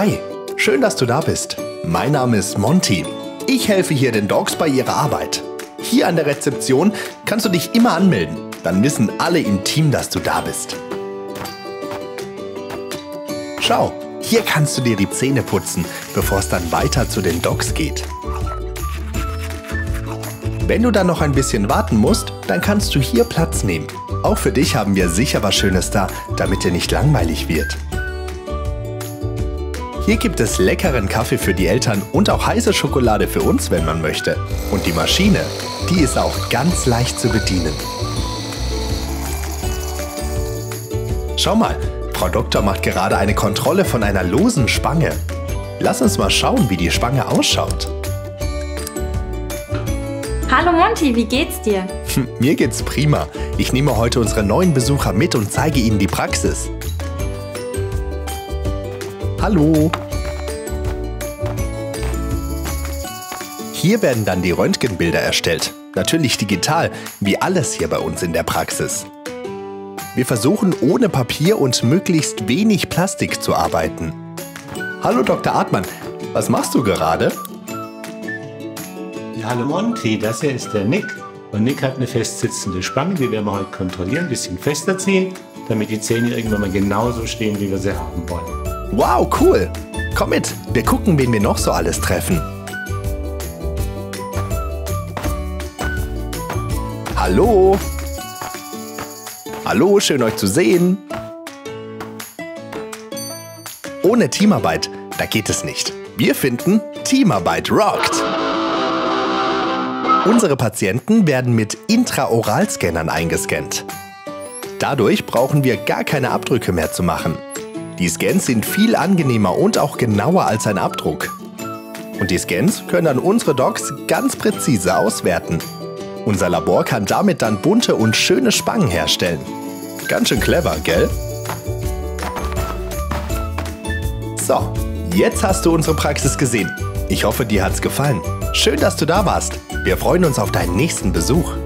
Hi, schön, dass du da bist. Mein Name ist Monty. Ich helfe hier den Dogs bei ihrer Arbeit. Hier an der Rezeption kannst du dich immer anmelden. Dann wissen alle im Team, dass du da bist. Schau, hier kannst du dir die Zähne putzen, bevor es dann weiter zu den Dogs geht. Wenn du dann noch ein bisschen warten musst, dann kannst du hier Platz nehmen. Auch für dich haben wir sicher was Schönes da, damit dir nicht langweilig wird. Hier gibt es leckeren Kaffee für die Eltern und auch heiße Schokolade für uns, wenn man möchte. Und die Maschine, die ist auch ganz leicht zu bedienen. Schau mal, Frau Doktor macht gerade eine Kontrolle von einer losen Spange. Lass uns mal schauen, wie die Spange ausschaut. Hallo Monty, wie geht's dir? Mir geht's prima. Ich nehme heute unsere neuen Besucher mit und zeige ihnen die Praxis. Hallo! Hier werden dann die Röntgenbilder erstellt. Natürlich digital, wie alles hier bei uns in der Praxis. Wir versuchen ohne Papier und möglichst wenig Plastik zu arbeiten. Hallo Dr. Artmann, was machst du gerade? Ja, hallo Monty, das hier ist der Nick. Und Nick hat eine festsitzende Spange, die werden wir heute kontrollieren, ein bisschen fester ziehen, damit die Zähne irgendwann mal genauso stehen, wie wir sie haben wollen. Wow, cool! Komm mit, wir gucken, wen wir noch so alles treffen. Hallo! Hallo, schön euch zu sehen. Ohne Teamarbeit, da geht es nicht. Wir finden, Teamarbeit rockt. Unsere Patienten werden mit Intraoralscannern eingescannt. Dadurch brauchen wir gar keine Abdrücke mehr zu machen. Die Scans sind viel angenehmer und auch genauer als ein Abdruck. Und die Scans können dann unsere Dogs ganz präzise auswerten. Unser Labor kann damit dann bunte und schöne Spangen herstellen. Ganz schön clever, gell? So, jetzt hast du unsere Praxis gesehen. Ich hoffe, dir hat's gefallen. Schön, dass du da warst. Wir freuen uns auf deinen nächsten Besuch.